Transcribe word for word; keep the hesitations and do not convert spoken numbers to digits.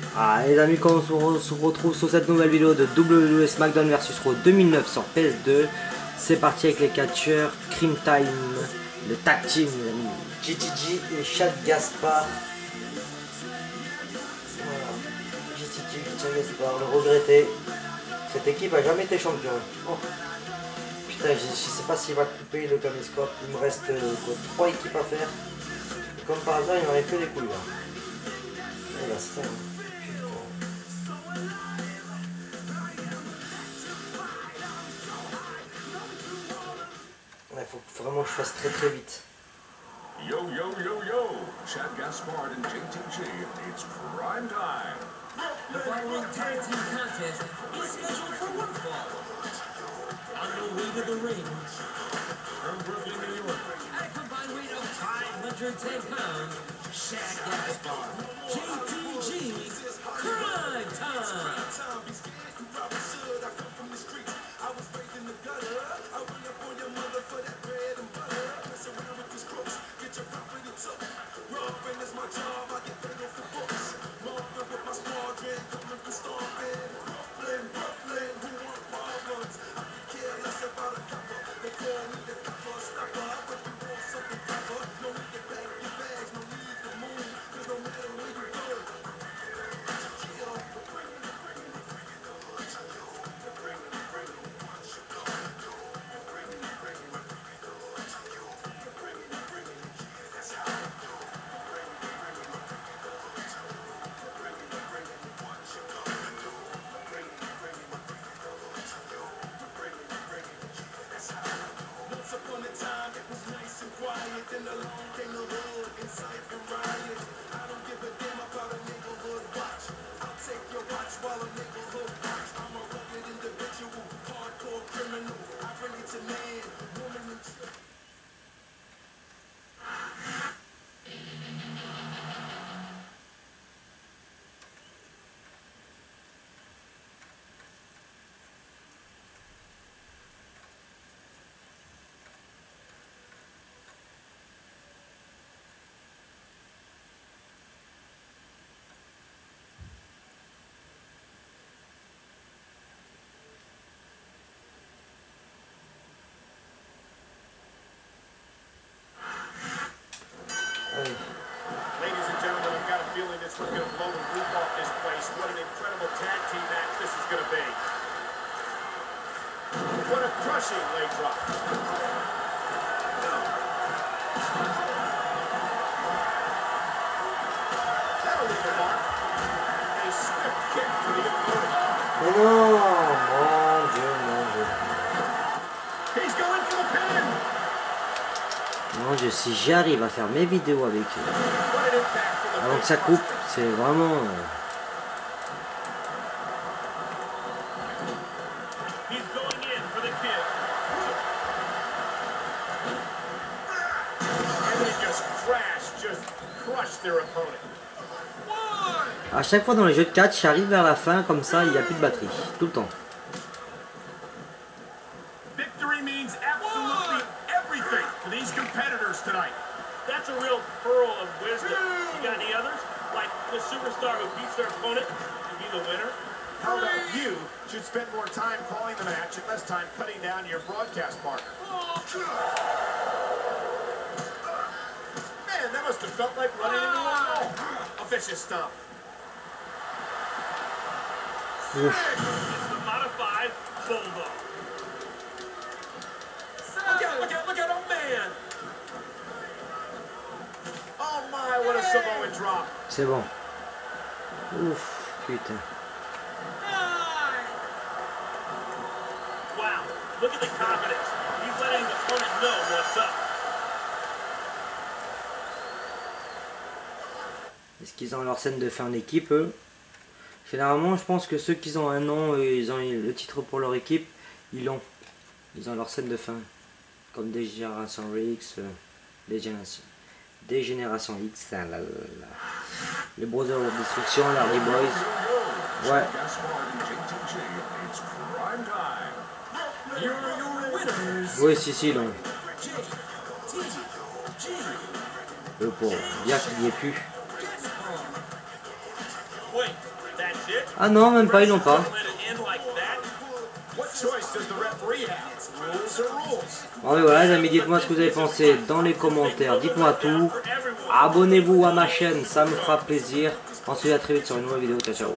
Ah les amis, quand on se, re se retrouve sur cette nouvelle vidéo de W W E SmackDown versus Raw deux mille neuf sur P S deux, c'est parti avec les catcheurs Cream Time, le tag team les amis, G T G et Chad Gaspard. Voilà, G T G et Chad Gaspard, le regretté. Cette équipe a jamais été champion. Oh. Putain, je, je sais pas s'il va couper le caméscope, il me reste euh, trois équipes à faire. Et comme par hasard, il m'en reste que les couilles là. Et là, c'est ça. Il faut vraiment que je fasse très très vite. Yo, yo, yo, yo! Chad Gaspard and J T G, it's prime time! The following tag team contest is scheduled for one fall. On the way to the ring, from Brooklyn, New York, at a combined weight of five hundred ten pounds, Chad Gaspard, J T G, Prime Time! Ladies and gentlemen, I've got a feeling this one's going to blow the roof off this place. What an incredible tag team match this is going to be. What a crushing leg drop. That'll leave a mark. A swift kick to the opponent. Mais non, mon Dieu, mon Dieu. He's going for the pin. Mon Dieu, si j'arrive à faire mes vidéos avec eux avant que ça coupe, c'est vraiment... Euh... À chaque fois dans les jeux de catch, j'arrive vers la fin comme ça, il n'y a plus de batterie, tout le temps. Victory means absolutely everything to these competitors tonight. That's a real pearl of wisdom. You got any others? Like the superstar who beats their opponent to be the winner? How about you should spend more time calling the match and less time cutting down your broadcast partner? Man, that must have felt like running into a wall. A vicious stomp. It's the modified bulldog. Look out, look out, look out, oh man! Oh my, what a Samoan drop. C'est bon. Ouf, putain. Wow, look at the confidence. He's letting the opponent know what's up. Est-ce qu'ils ont leur scène de fin d'équipe, eux? Généralement, je pense que ceux qui ont un nom et ils ont le titre pour leur équipe, ils l'ont. Ils ont leur scène de fin. Comme des générations X, euh, des générations. Des générations X, là, là, là. Les Brothers of Destruction, les Hardy Boys. Ouais. Oui, si, si, donc. Le pauvre, bien qu'il n'y ait plus. Wait, Ah non, même pas, ils l'ont pas. Bon mais voilà les amis, dites-moi ce que vous avez pensé dans les commentaires, dites-moi tout. Abonnez-vous à ma chaîne, ça me fera plaisir. On se dit à très vite sur une nouvelle vidéo, ciao ciao.